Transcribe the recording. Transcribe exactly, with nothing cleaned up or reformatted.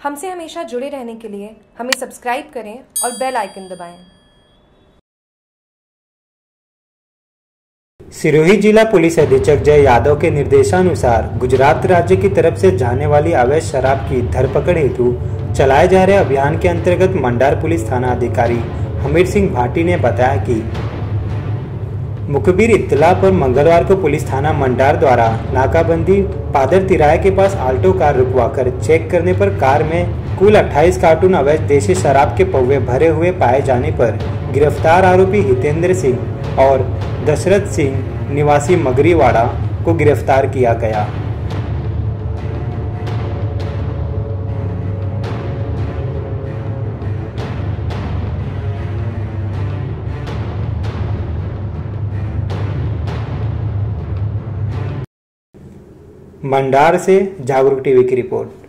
हमसे हमेशा जुड़े रहने के लिए हमें सब्सक्राइब करें और बेल आइकन दबाएं। सिरोही जिला पुलिस अधीक्षक जय यादव के निर्देशानुसार गुजरात राज्य की तरफ से जाने वाली अवैध शराब की धरपकड़ हेतु चलाए जा रहे अभियान के अंतर्गत मंडार पुलिस थाना अधिकारी हमीर सिंह भाटी ने बताया कि मुखबिर इत्तला पर मंगलवार को पुलिस थाना मंडार द्वारा नाकाबंदी पादर तिराहे के पास आल्टो कार रुकवाकर चेक करने पर कार में कुल अट्ठाईस कार्टून अवैध देशी शराब के पौवे भरे हुए पाए जाने पर गिरफ्तार आरोपी हितेंद्र सिंह और दशरथ सिंह निवासी मगरीवाड़ा को गिरफ्तार किया गया। मंडार से जागरूक टीवी की रिपोर्ट।